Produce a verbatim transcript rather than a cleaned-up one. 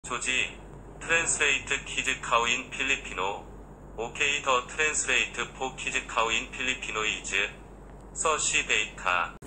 조지, 트랜스레이트 키즈 카우 인 필리피노. 오케이 더 트랜스레이트 포 키즈 카우 인 필리피노 이즈 서시 데이카.